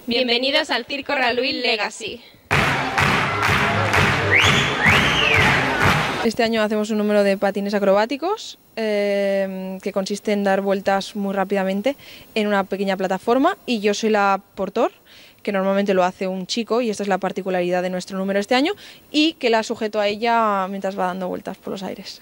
Bienvenidos al Circo Raluí Legacy. Este año hacemos un número de patines acrobáticos que consiste en dar vueltas muy rápidamente en una pequeña plataforma y yo soy la portor, que normalmente lo hace un chico y esta es la particularidad de nuestro número este año y que la sujeto a ella mientras va dando vueltas por los aires.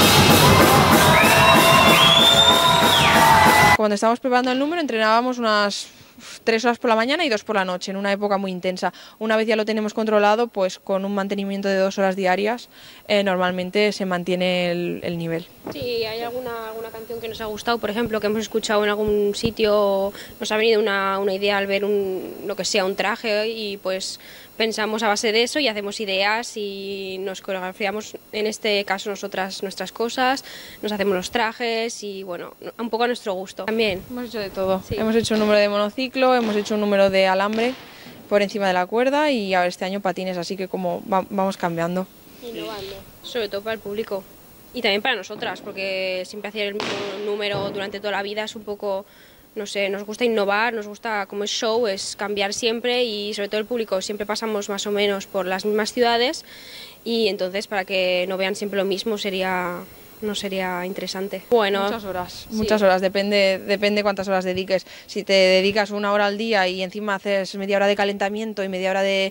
Cuando estábamos preparando el número entrenábamos unas 3 horas por la mañana y 2 por la noche, en una época muy intensa. Una vez ya lo tenemos controlado, pues con un mantenimiento de 2 horas diarias, normalmente se mantiene el nivel. Sí, hay alguna canción que nos ha gustado, por ejemplo, que hemos escuchado en algún sitio, nos ha venido una idea al ver lo que sea un traje y pues pensamos a base de eso y hacemos ideas y nos coreografiamos, en este caso nuestras cosas, nos hacemos los trajes y bueno, un poco a nuestro gusto. También hemos hecho de todo, sí. Hemos hecho un número de monociclo, hemos hecho un número de alambre por encima de la cuerda y ahora este año patines, así que como vamos cambiando. Innovando, sobre todo para el público y también para nosotras, porque siempre hacer el mismo número durante toda la vida es un poco... No sé, nos gusta innovar, nos gusta, como es show, es cambiar siempre y sobre todo el público, siempre pasamos más o menos por las mismas ciudades y entonces para que no vean siempre lo mismo no sería interesante. Bueno, muchas horas, depende cuántas horas dediques. Si te dedicas 1 hora al día y encima haces media hora de calentamiento y media hora de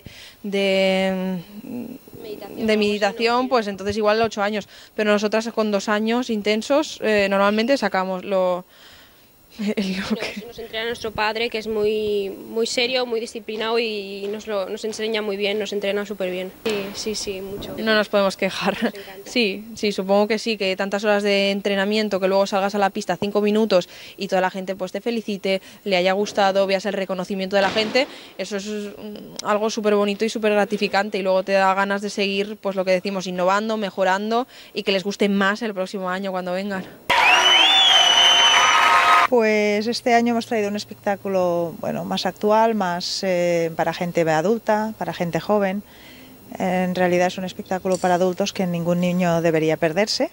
meditación, pues entonces igual 8 años, pero nosotras con 2 años intensos normalmente sacamos Nos entrena nuestro padre, que es muy serio, muy disciplinado y nos enseña muy bien, nos entrena súper bien. Sí, mucho. No nos podemos quejar. Sí, supongo que sí, que tantas horas de entrenamiento, que luego salgas a la pista 5 minutos y toda la gente pues te felicite, le haya gustado, veas el reconocimiento de la gente, eso es algo súper bonito y súper gratificante y luego te da ganas de seguir, pues lo que decimos, innovando, mejorando y que les guste más el próximo año cuando vengan. Pues este año hemos traído un espectáculo más actual, más para gente adulta, para gente joven. En realidad es un espectáculo para adultos que ningún niño debería perderse.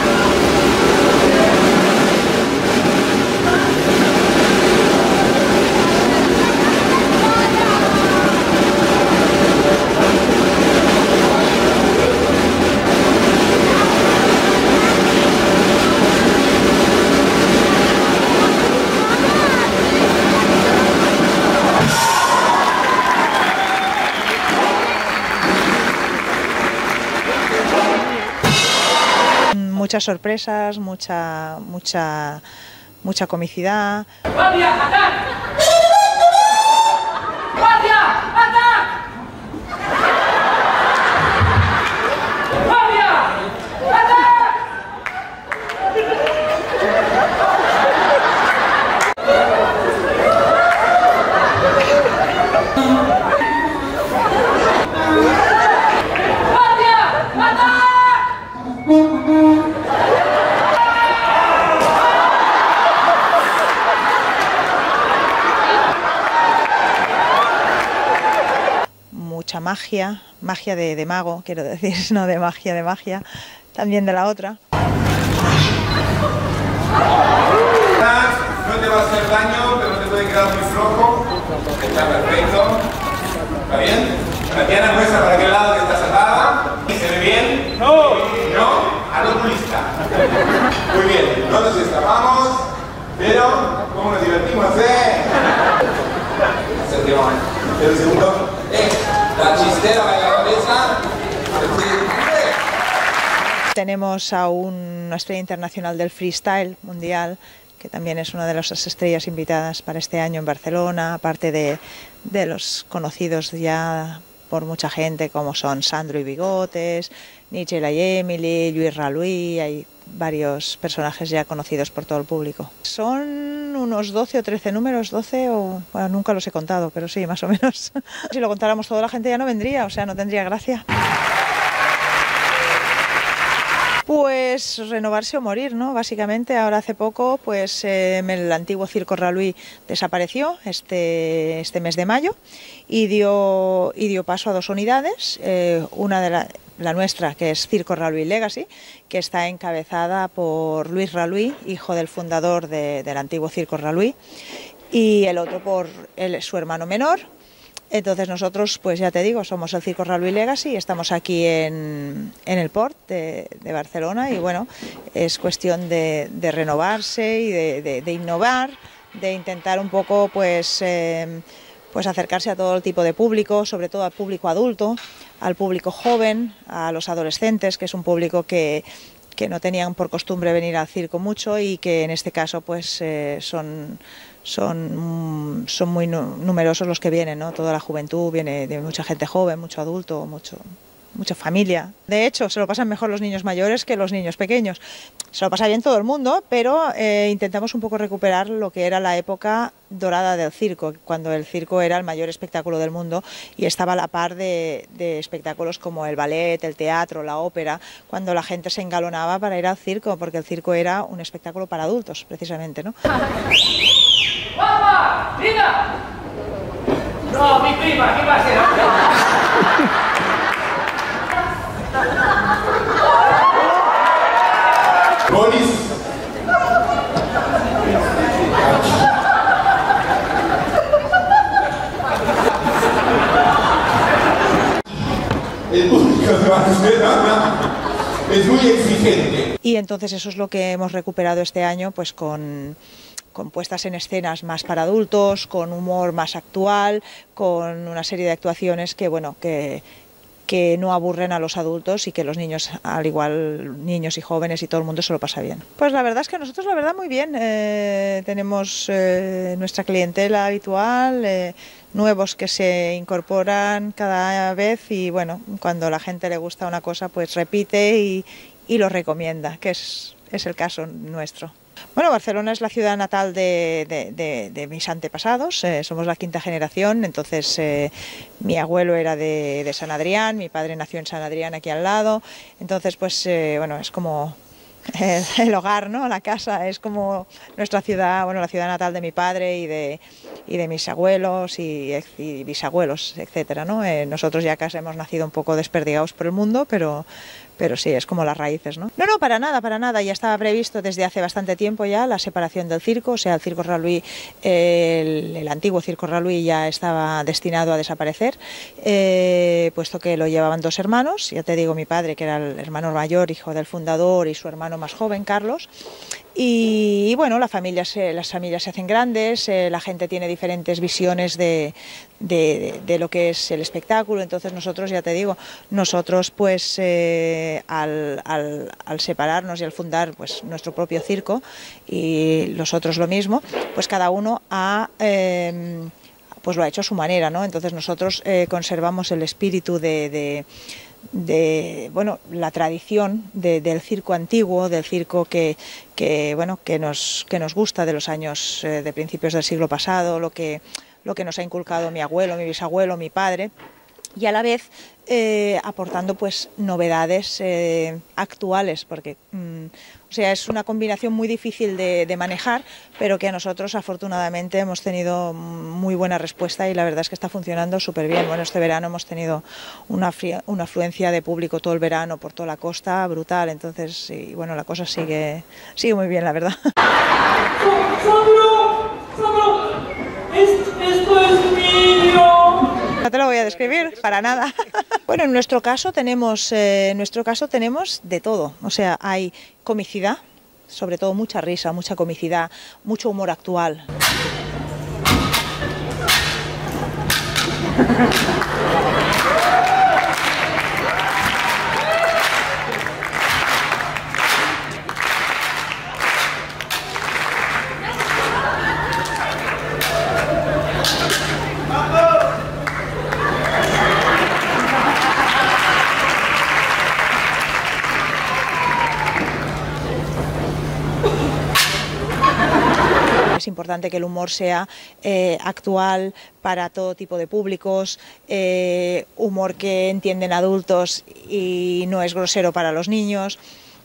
Muchas sorpresas, mucha comicidad. ¡Guardia, atac! ¡Guardia, atac! ¡Guardia, atac! Mucha magia de mago, quiero decir, no de magia, también de la otra. No te va a hacer daño, pero no te puede quedar muy flojo. Está perfecto. ¿Está bien? Tatiana, muestra para aquel lado que estás atada. ¿Se ve bien? No. No, al oculista. Muy bien, no nos escapamos, pero ¿cómo nos divertimos, El segundo. La chistera va a la cabeza. Tenemos a una estrella internacional del freestyle mundial, que también es una de las estrellas invitadas para este año en Barcelona, aparte de los conocidos ya por mucha gente como son Sandro y Bigotes, Nigella y Emily, Luis Raluí, hay varios personajes ya conocidos por todo el público. Son unos 12 o 13 números, 12 o... Bueno, nunca los he contado, pero sí, más o menos. Si lo contáramos toda la gente ya no vendría, o sea, no tendría gracia. Pues renovarse o morir, ¿no? Básicamente, ahora hace poco, pues el antiguo Circo Raluí desapareció este mes de mayo y dio paso a 2 unidades, una de la nuestra, que es Circo Raluí Legacy, que está encabezada por Luis Raluí, hijo del fundador del antiguo Circo Raluí, y el otro por su hermano menor. Entonces nosotros, pues ya te digo, somos el Circo Real Legacy, estamos aquí en el Port de Barcelona y bueno, es cuestión de renovarse y de innovar, de intentar un poco pues acercarse a todo el tipo de público, sobre todo al público adulto, al público joven, a los adolescentes, que es un público que no tenían por costumbre venir al circo mucho y que en este caso pues son muy numerosos los que vienen, ¿no? Toda la juventud viene, de mucha gente joven, mucho adulto, mucha familia. De hecho, se lo pasan mejor los niños mayores que los niños pequeños. Se lo pasa bien todo el mundo, pero intentamos un poco recuperar lo que era la época dorada del circo, cuando el circo era el mayor espectáculo del mundo y estaba a la par de espectáculos como el ballet, el teatro, la ópera, cuando la gente se engalonaba para ir al circo, porque el circo era un espectáculo para adultos, precisamente, ¿no? ¡Guapa! ¡Linda! No, mi prima, ¿qué va a ser? Boris. El público de Barcelona es muy exigente. Y entonces eso es lo que hemos recuperado este año, pues con puestas en escenas más para adultos, con humor más actual, con una serie de actuaciones que, bueno, que no aburren a los adultos y que los niños, al igual niños y jóvenes y todo el mundo se lo pasa bien. Pues la verdad es que nosotros, la verdad, muy bien. Tenemos nuestra clientela habitual, nuevos que se incorporan cada vez y bueno, cuando a la gente le gusta una cosa pues repite y lo recomienda, que es el caso nuestro. Bueno, Barcelona es la ciudad natal de mis antepasados, somos la quinta generación, entonces mi abuelo era de San Adrián, mi padre nació en San Adrián aquí al lado, entonces pues bueno, es como el hogar, ¿no? La casa es como nuestra ciudad, bueno, la ciudad natal de mi padre y de mis abuelos y bisabuelos, etcétera, ¿no? Nosotros ya casi hemos nacido un poco desperdigados por el mundo, pero sí, es como las raíces, ¿no? No, para nada, ya estaba previsto desde hace bastante tiempo ya la separación del circo, o sea, el Circo Real Luis, el antiguo Circo Real Luis ya estaba destinado a desaparecer, puesto que lo llevaban dos hermanos, ya te digo, mi padre, que era el hermano mayor, hijo del fundador, y su hermano más joven, Carlos, y bueno, las familias se hacen grandes, la gente tiene diferentes visiones de lo que es el espectáculo, entonces nosotros, ya te digo, nosotros pues al separarnos y al fundar pues nuestro propio circo y los otros lo mismo, pues cada uno pues lo ha hecho a su manera, ¿no? Entonces nosotros conservamos el espíritu de bueno, la tradición del circo antiguo, del circo que nos gusta de los años de principios del siglo pasado, lo que nos ha inculcado mi abuelo, mi bisabuelo, mi padre, y a la vez aportando pues novedades actuales, porque o sea, es una combinación muy difícil de manejar, pero que a nosotros afortunadamente hemos tenido muy buena respuesta y la verdad es que está funcionando súper bien. Bueno, este verano hemos tenido una afluencia de público todo el verano por toda la costa brutal, entonces y bueno, la cosa sigue muy bien, la verdad. ¡Esto es mío! No te lo voy a describir, para nada. Bueno, en nuestro caso tenemos de todo. O sea, hay comicidad, sobre todo mucha risa, mucha comicidad, mucho humor actual. Es importante que el humor sea actual para todo tipo de públicos, humor que entienden adultos y no es grosero para los niños,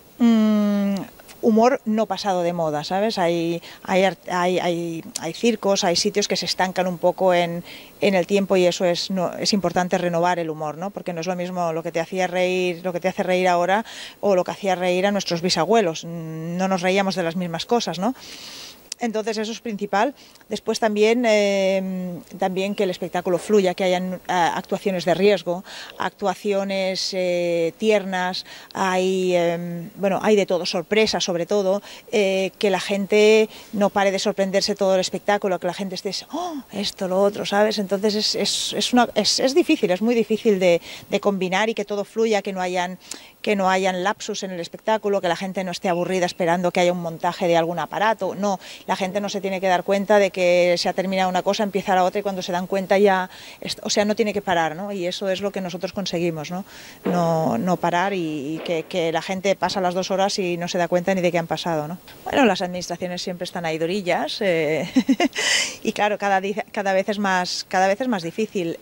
humor no pasado de moda, ¿sabes? Hay circos, hay sitios que se estancan un poco en el tiempo y eso es importante renovar el humor, ¿no? Porque no es lo mismo lo que te hacía reír, lo que te hace reír ahora o lo que hacía reír a nuestros bisabuelos. No nos reíamos de las mismas cosas, ¿no? Entonces eso es principal. Después también, también que el espectáculo fluya, que hayan actuaciones de riesgo, actuaciones tiernas, hay, bueno, hay de todo, sorpresas sobre todo, que la gente no pare de sorprenderse todo el espectáculo, que la gente esté, oh, esto, lo otro, ¿sabes? Entonces es difícil, es muy difícil de combinar y que todo fluya, que no hayan lapsus en el espectáculo, que la gente no esté aburrida esperando que haya un montaje de algún aparato. No, la gente no se tiene que dar cuenta de que se ha terminado una cosa, empieza la otra y cuando se dan cuenta ya, o sea, no tiene que parar, ¿no? Y eso es lo que nosotros conseguimos, ¿no? No parar y que la gente pasa las 2 horas y no se da cuenta ni de qué han pasado, ¿no? Bueno, las administraciones siempre están ahí durillas y claro, cada vez es más difícil.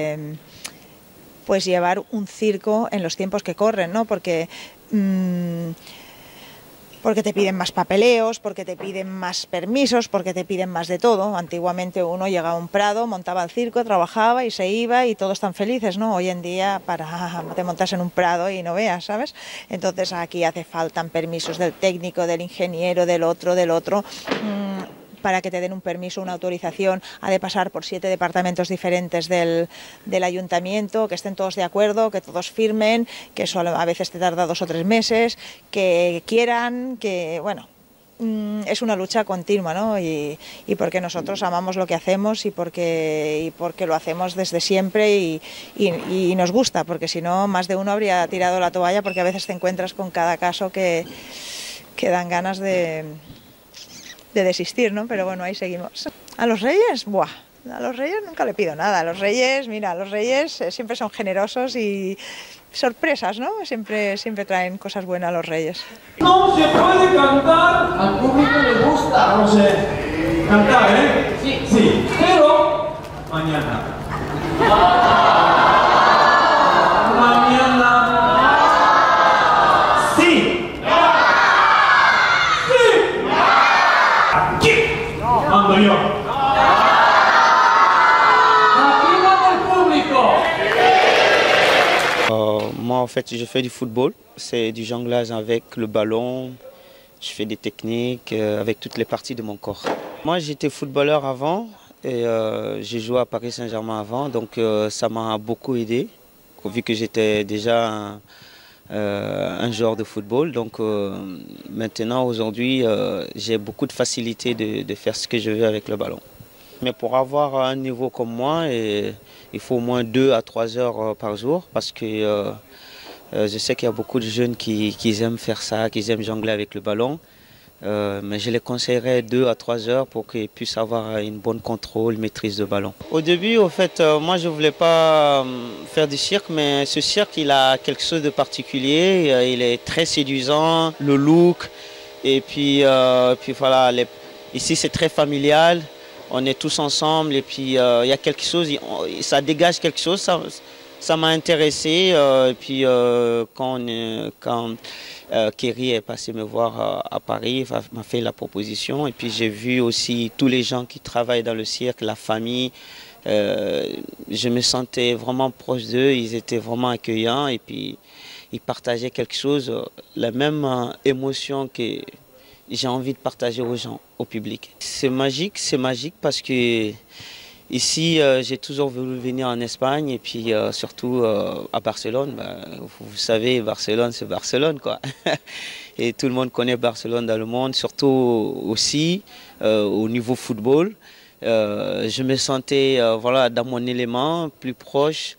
Pues llevar un circo en los tiempos que corren, ¿no? Porque te piden más papeleos, porque te piden más permisos, porque te piden más de todo. Antiguamente uno llegaba a un prado, montaba el circo, trabajaba y se iba y todos tan felices, ¿no? Hoy en día te montas en un prado y no veas, ¿sabes? Entonces aquí hace falta permisos del técnico, del ingeniero, del otro. Para que te den un permiso, una autorización, ha de pasar por 7 departamentos diferentes del ayuntamiento, que estén todos de acuerdo, que todos firmen, que eso a veces te tarda 2 o 3 meses, que quieran, que bueno, es una lucha continua, ¿no? Y porque nosotros amamos lo que hacemos y porque lo hacemos desde siempre y nos gusta, porque si no, más de uno habría tirado la toalla, porque a veces te encuentras con cada caso que dan ganas de desistir, ¿no? Pero bueno, ahí seguimos. A los Reyes, ¡buah! A los Reyes nunca le pido nada. A los Reyes, mira, los Reyes siempre son generosos y sorpresas, ¿no? Siempre traen cosas buenas a los Reyes. No se puede cantar, al público le gusta. No sé, cantar, ¿eh? Sí, pero mañana. Mando yo. Aquí manda el público. Moi, en fait, je fais du football. C'est du jonglage avec le ballon. Je fais des techniques avec toutes les parties de mon corps. Moi, j'étais footballeur avant et j'ai joué à Paris Saint-Germain avant. Donc, ça m'a beaucoup aidé, vu que j'étais déjà un joueur de football. Donc maintenant, aujourd'hui, j'ai beaucoup de facilité de faire ce que je veux avec le ballon. Mais pour avoir un niveau comme moi, il faut au moins 2 à 3 heures par jour parce que je sais qu'il y a beaucoup de jeunes qui aiment faire ça, qui aiment jongler avec le ballon. Mais je les conseillerais 2 à 3 heures pour qu'ils puissent avoir une bonne contrôle, maîtrise de ballon. Au début, au fait, moi je ne voulais pas faire du cirque, mais ce cirque, il a quelque chose de particulier. Il est très séduisant, le look. Et puis voilà, ici c'est très familial. On est tous ensemble et puis il y a quelque chose, ça dégage quelque chose. Ça m'a intéressé. Et puis quand Kerry est passé me voir à Paris, m'a fait la proposition. Et puis j'ai vu aussi tous les gens qui travaillent dans le cirque, la famille. Je me sentais vraiment proche d'eux, ils étaient vraiment accueillants et puis ils partageaient quelque chose, la même émotion que j'ai envie de partager aux gens, au public. C'est magique parce que ici, j'ai toujours voulu venir en Espagne et puis surtout à Barcelone. Vous savez, Barcelone, c'est Barcelone, quoi. Et tout le monde connaît Barcelone dans le monde, surtout aussi au niveau football. Je me sentais voilà, dans mon élément, plus proche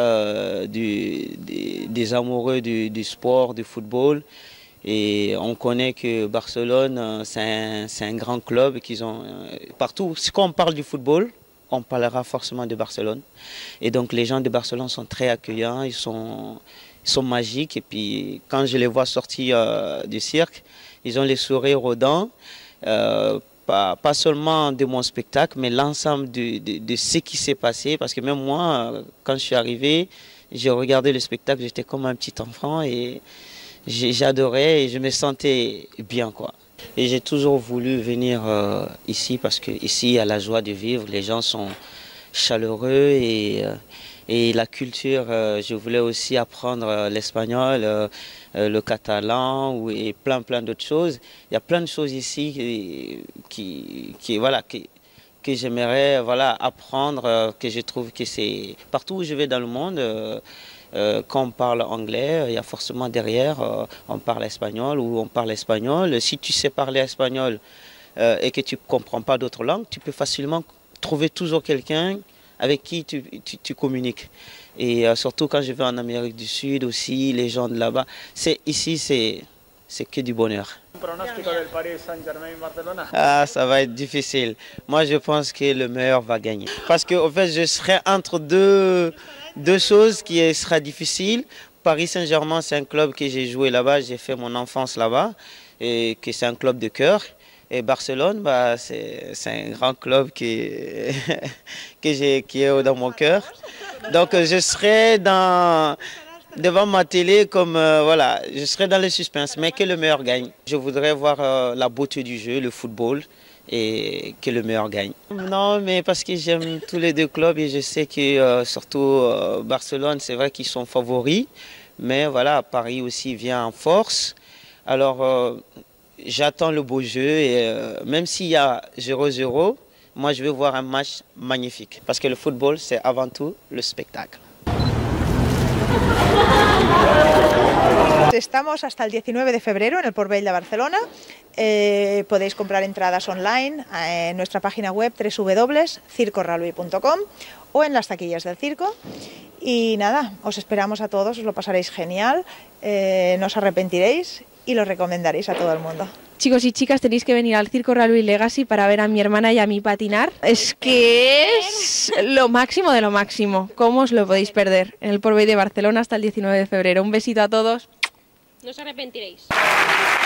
des amoureux du sport, du football. Et on connaît que Barcelone, c'est un grand club qu'ils ont partout. Quand on parle du football, on parlera forcément de Barcelone. Et donc les gens de Barcelone sont très accueillants, ils sont magiques. Et puis quand je les vois sortir du cirque, ils ont les sourires aux dents. Pas seulement de mon spectacle, mais l'ensemble de ce qui s'est passé. Parce que même moi, quand je suis arrivé, j'ai regardé le spectacle, j'étais comme un petit enfant et j'adorais et je me sentais bien, quoi. Et j'ai toujours voulu venir ici parce qu'ici, il y a la joie de vivre, les gens sont chaleureux et Et la culture, je voulais aussi apprendre l'espagnol, le catalan et plein d'autres choses. Il y a plein de choses ici que j'aimerais apprendre, que je trouve que c'est... Partout où je vais dans le monde, quand on parle anglais, il y a forcément derrière, on parle espagnol ou on parle espagnol. Si tu sais parler espagnol et que tu ne comprends pas d'autres langues, tu peux facilement trouver toujours quelqu'un avec qui tu communiques. Et surtout quand je vais en Amérique du Sud aussi, les gens de là-bas, ici c'est que du bonheur. Un pronóstico del Paris Saint-Germain-Barcelona? Ah, ça va être difficile. Moi, je pense que le meilleur va gagner. Parce que, en fait, je serai entre deux choses qui sera difficile. Paris Saint-Germain, c'est un club que j'ai joué là-bas, j'ai fait mon enfance là-bas, et que c'est un club de cœur. Et Barcelone, bah, c'est un grand club qui est dans mon cœur. Donc, je serai devant ma télé comme je serai dans le suspense, mais que le meilleur gagne. Je voudrais voir la beauté du jeu, le football, et que le meilleur gagne. Non, mais parce que j'aime tous les deux clubs et je sais que surtout Barcelone, c'est vrai qu'ils sont favoris, mais voilà, Paris aussi vient en force. Alors j'attends le beau jeu et même s'il y a 0-0, moi je veux voir un match magnifique parce que le football c'est avant tout le spectacle. Estamos hasta el 19 de febrero en el Port Vell de Barcelona. Podéis comprar entradas online en nuestra página web www.circoralbi.com o en las taquillas del circo. Y nada, os esperamos a todos, os lo pasaréis genial, no os arrepentiréis y lo recomendaréis a todo el mundo. Chicos y chicas, tenéis que venir al Circo Ralby Legacy para ver a mi hermana y a mí patinar. Es que es lo máximo de lo máximo. ¿Cómo os lo podéis perder? En el Port Vell de Barcelona hasta el 19 de febrero. Un besito a todos. No os arrepentiréis.